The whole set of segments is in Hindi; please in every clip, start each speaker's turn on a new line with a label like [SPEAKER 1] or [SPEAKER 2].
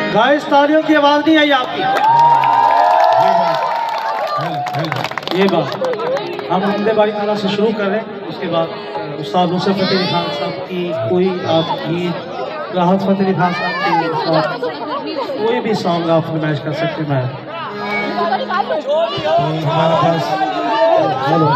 [SPEAKER 1] गाइस तालियों की आवाज नहीं आई आपकी। ये बात हम हमदे बारी ताला से शुरू कर रहे हैं। उसके बाद उस्ताद नुसरत फतेह अली खान साहब की कोई आप गीत, राहत फतेह अली खान साहब की कोई भी सॉन्ग आप फरमाइश कर सकते हैं। हमारे पास हेलो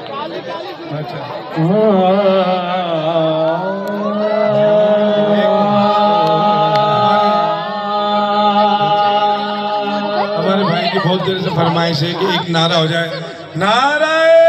[SPEAKER 2] हमारे भाई की बहुत देर से फरमाइश है कि एक नारा हो जाए, नारा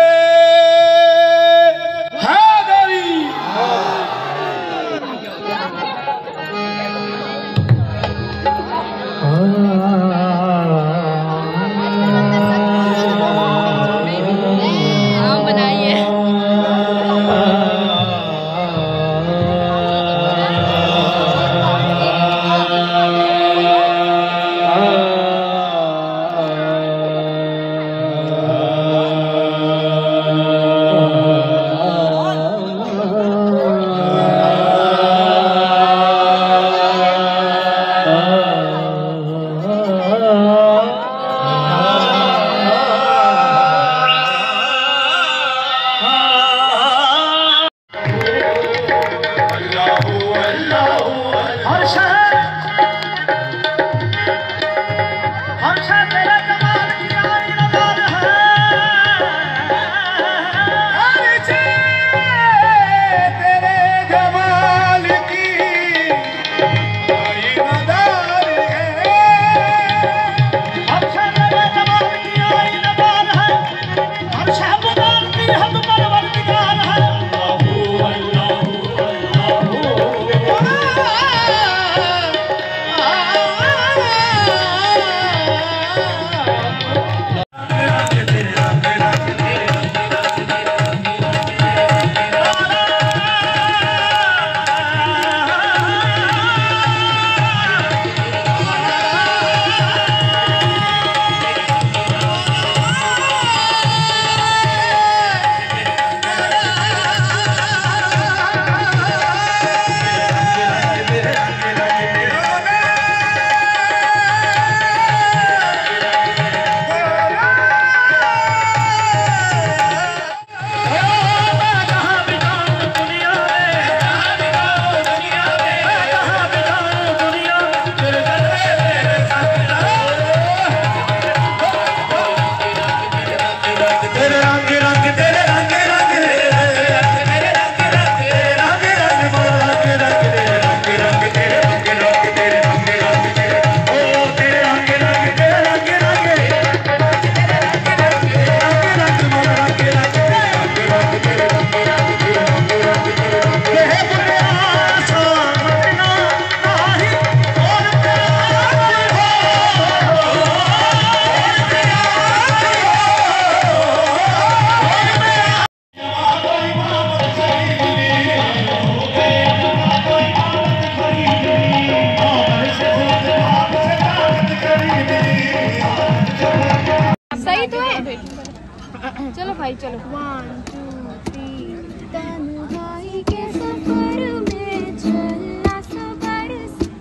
[SPEAKER 3] चलो भाई चलो 1 2 3 तन्हाई के सफर में चलना सफर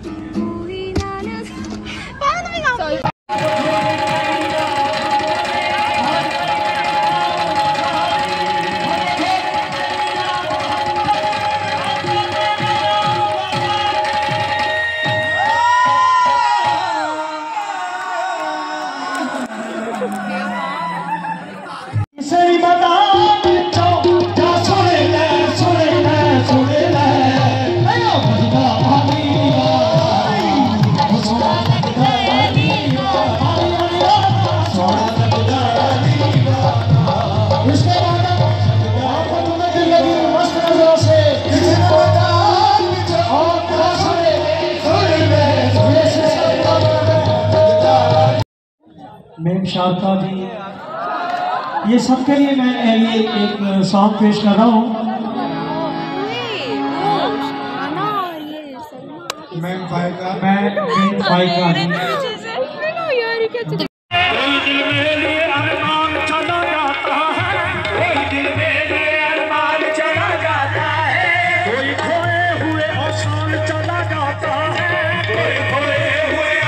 [SPEAKER 3] कोई ना
[SPEAKER 1] मेम शारदा भी, ये सबके लिए मैं ये एक सॉन्ग पेश कर रहा हूँ।
[SPEAKER 2] मैम फाइका
[SPEAKER 4] कोई खोए हुए और शान चला जाता है, कोई खोए हुए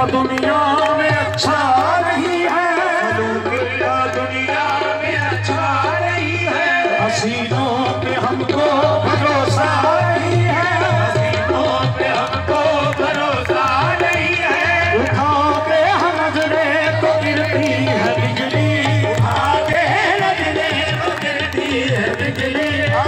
[SPEAKER 4] दुनिया में अच्छा नहीं है, क्या दुनिया में अच्छा नहीं है, हसीनों पे हमको भरोसा नहीं है, हसीनों पे हमको भरोसा नहीं है, उठा के हम नजरे तो गिरती है बिजली, उठा के नजरे तो गिरती है बिजली,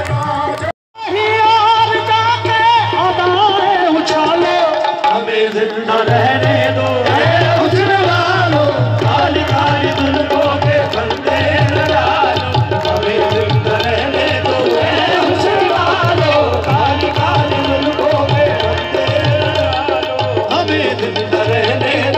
[SPEAKER 4] हमें जिंदा रहने दो उजड़ वालों, काली काली दुल्हों के फंदे लगा लो, हमें जिंदा रहने दो उजड़ वालों, काली काली दुल्हों के फंदे लगा लो, हमें जिंदा रहने दो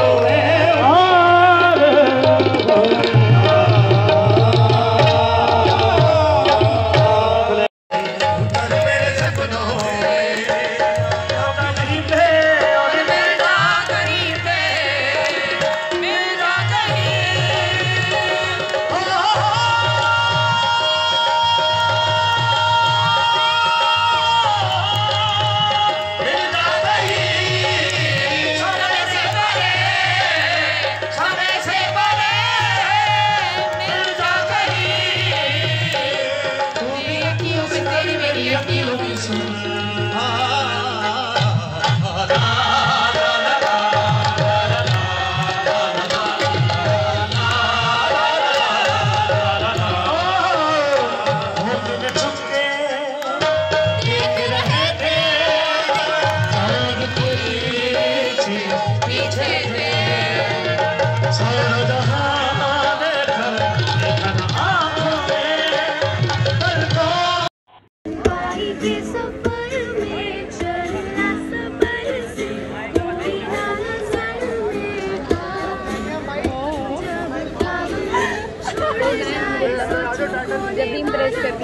[SPEAKER 3] जब भी इम्प्रेस करती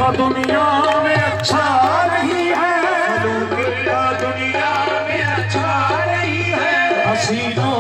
[SPEAKER 4] दुनिया में अच्छा नहीं है, दुनिया में अच्छा नहीं है। हसीनों